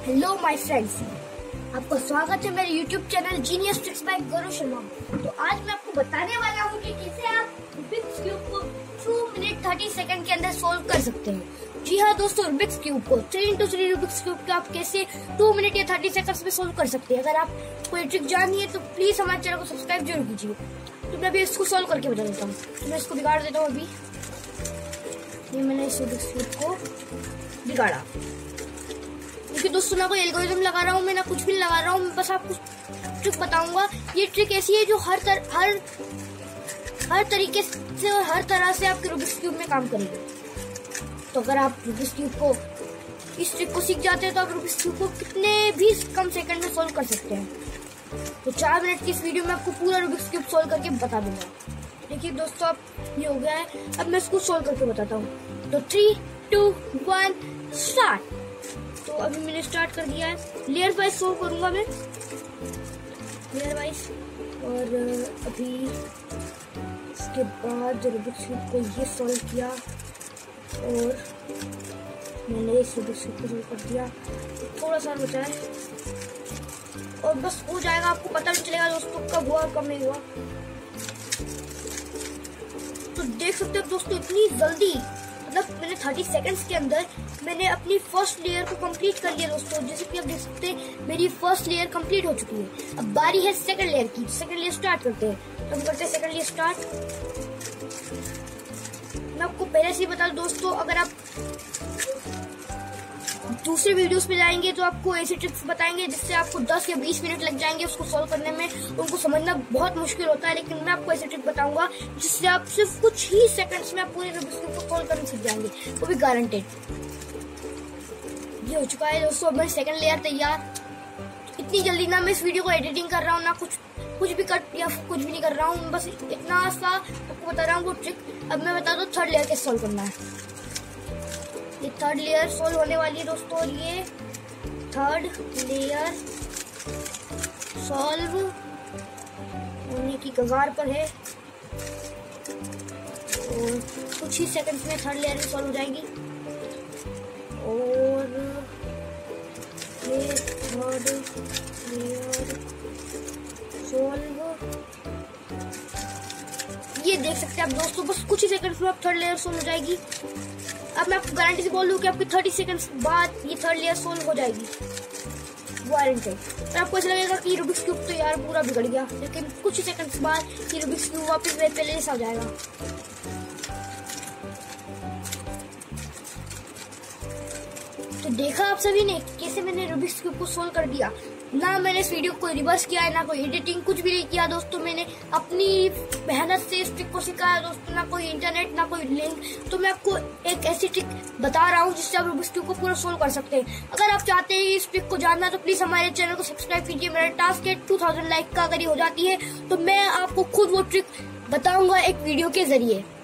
Hello my friends, आपका स्वागत है मेरे YouTube channel genius tricks by Gaurav Sharma. तो आज मैं आपको बताने वाला हूँ कि कैसे आप रूबिक्स क्यूब को 2 मिनट 30 सेकंड के अंदर सोल्व कर सकते हैं। जी हाँ दोस्तों, रूबिक्स क्यूब को 3x3 रूबिक्स क्यूब को आप कैसे 2 मिनट या 30 सेकंड्स में सोल्व कर सकते हैं। अगर आप कोई ट्रिक जाननी है तो प्लीज हमारे चैनल को सब्सक्राइब जरूर कीजिए। तो मैं अभी इसको सोल्व करके बता देता हूँ। तो मैं इसको बिगाड़ देता हूँ। अभी ये मैंने इस रूबिक्स क्यूब को बिगाड़ा, क्योंकि दोस्तों ना कोई एल्गोरिथम लगा रहा हूँ मैं, ना कुछ भी लगा रहा हूँ। मैं बस आपको ट्रिक बताऊंगा। ये ट्रिक ऐसी है जो हर तरीके से और हर तरह से आपके रूबिक्स क्यूब में काम करेगी। तो अगर आप रूबिक्स क्यूब को इस ट्रिक को सीख जाते हैं तो आप रूबिक्स क्यूब को कितने भी कम सेकंड में सोल्व कर सकते हैं। तो 4 मिनट की इस वीडियो में आपको पूरा रूबिक्स क्यूब सोल्व करके बता दूंगा। देखिए दोस्तों, अब ये हो गया है। अब मैं इसको सोल्व करके बताता हूँ। तो 3, 2, 1 स्टार्ट। तो अभी मैंने स्टार्ट कर दिया है। लेयर वाइज सोल्व करूंगा मैं, लेयर वाइज। और अभी इसके बाद रूबिक्स क्यूब को ये सोल्व किया और मैंने इस रूबिक्स क्यूब को सोल्व कर दिया। थोड़ा सा बचा है और बस हो जाएगा। आपको पता नहीं चलेगा दोस्तों कब हुआ कब नहीं हुआ। तो देख सकते हो दोस्तों, इतनी जल्दी, मतलब मैंने 30 सेकंड्स के अंदर मैंने अपनी फर्स्ट लेयर को कंप्लीट कर लिया दोस्तों। जैसे कि आप देख सकते हैं मेरी फर्स्ट लेयर कंप्लीट हो चुकी है। अब बारी है सेकंड लेयर की। सेकंड लेयर स्टार्ट करते हैं। तो हम करते हैं सेकंड लेयर स्टार्ट। मैं आपको पहले से ही बता दूं दोस्तों, अगर आप दूसरे वीडियोस पे जाएंगे तो आपको ऐसे ट्रिक्स बताएंगे जिससे आपको 10 या 20 मिनट लग जाएंगे उसको सॉल्व करने में। उनको समझना बहुत मुश्किल होता है, लेकिन मैं आपको ऐसे ट्रिक बताऊंगा जिससे आप सिर्फ कुछ ही सेकंड्स में आप पूरे रूबिक्स क्यूब को सॉल्व करने सीख जाएंगे, वो भी गारंटेड। ये हो चुका है दोस्तों। अब मैं सेकंड लेयर तैयार। इतनी जल्दी ना मैं इस वीडियो को एडिटिंग कर रहा हूँ, ना कुछ भी कट या कुछ भी नहीं कर रहा हूँ। बस इतना सा आपको बता रहा हूँ वो ट्रिक। अब मैं बता दूं थर्ड लेयर कैसे सॉल्व करना है। ये थर्ड लेयर सोल्व होने वाली है दोस्तों। और ये थर्ड लेयर सॉल्व होने की कगार पर है और कुछ ही सेकंड्स में थर्ड लेयर भी सॉल्व हो जाएगी। और ये थर्ड लेयर सॉल्व, ये देख सकते हैं आप दोस्तों, बस कुछ ही सेकंड्स में आप थर्ड लेयर सोल्व हो जाएगी। अब मैं आपको गारंटी से बोल दूं कि आपकी 30 सेकंड्स बाद ये थर्ड लेयर सोल्व हो जाएगी, वारंटेड। और आपको ऐसा लगेगा कि रूबिक्स क्यूब तो यार पूरा बिगड़ गया, लेकिन कुछ ही सेकंड्स बाद ये रूबिक्स क्यूब वापस पहले जैसा हो जाएगा। तो देखा आप सभी ने कैसे मैंने रूबिक्स क्यूब को सोल्व कर दिया। ना मैंने इस वीडियो को रिवर्स किया है, ना कोई एडिटिंग, कुछ भी नहीं किया दोस्तों। मैंने अपनी मेहनत से इस ट्रिक को सीखा है दोस्तों। ना कोई इंटरनेट, ना कोई लिंक। तो मैं आपको एक ऐसी ट्रिक बता रहा हूँ जिससे आप रूबिक्स क्यूब को पूरा सोल्व कर सकते हैं। अगर आप चाहते हैं इस ट्रिक को जानना तो प्लीज हमारे चैनल को सब्सक्राइब कीजिए। मेरा टास्क है 2000 लाइक का। अगर ये हो जाती है तो मैं आपको खुद वो ट्रिक बताऊंगा एक वीडियो के जरिए।